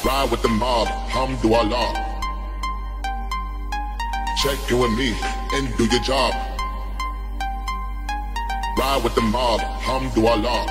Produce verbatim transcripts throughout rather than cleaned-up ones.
Ride with the mob, alhamdulillah. Check in with me and do your job. Ride with the mob, alhamdulillah.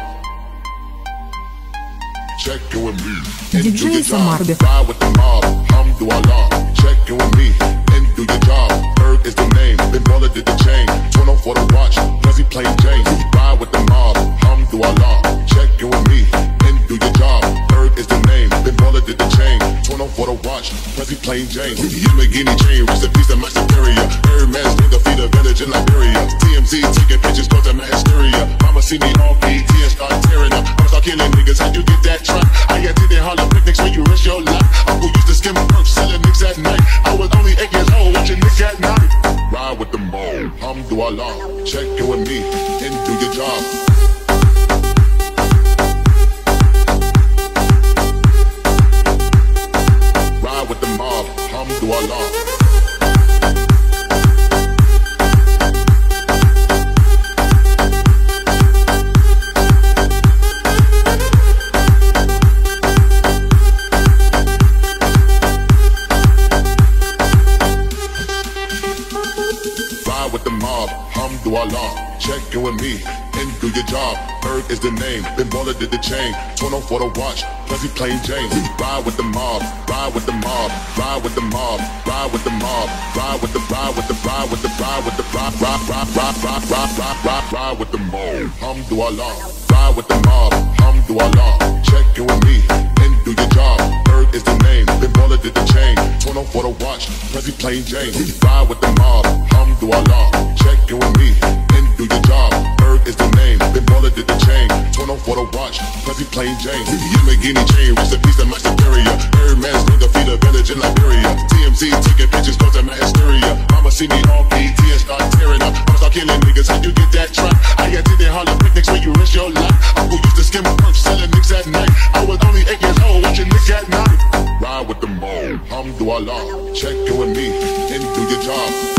Check in with me and do диджей your job. Samarbek. Ride with the mob, alhamdulillah. Check in with me and do your job. Berg is the name, Ben Baller did the chain. Turn on for the watch, Prezi plain Jane. Ride with the mob, alhamdulillah. Check in with me and do your job. Berg is the name, Ben Baller did the chain. Turn on for the watch, Prezi plain Jane. Yamagini chain, rest in peace to my superior. Hermes nigga feed a village in Liberia. T M Z taking pictures, cause I'm a hysteria. Mama see me on P T and start tearing up. I'm start killing niggas, how you get that truck? I had to Harlem picnics when you risk your life. Uncle used to skim perks, selling nicks at night. I was only eight years old, watching Nick at night. Ride with the mob, alhamdulillah. Check in with me and do your job. Ride with the mob, alhamdulillah. With the mob, alhamdulillah. Check in with me and do your job. Berg is the name, Ben Baller did the chain. Turn on for the watch, Prezi plain Jane. Ride with the mob, ride with the mob, ride with the mob, ride with the mob, ride with the ride with the ride with the ride with the ride ride ride ride ride ride ride ride ride with the mob, alhamdulillah. Ride with the mob, alhamdulillah. Check in with me and do your job. Berg is the name, Ben Baller did the chain. Turn on for the watch, Prezi plain Jane. Ride with the mob, alhamdulillah. Check in with me and do your job. Berg is the name, Ben Baller did the chain. Turn on for the watch, Prezi plain Jane. Yamagini chain, rest in peace to my superior. Hermes nigga feed a village in Liberia. T M Z taking pictures, cause I'm a hysteria. Mama see me on P T and start tearing up. I'm start killing niggas, how you get that truck? I had to Harlem picnics when you risk your life. Uncle used to skim perks, selling nicks at night. I was only eight years old, watching Nick at night. Ride with the mob, alhamdulillah. Check in with me and do your job.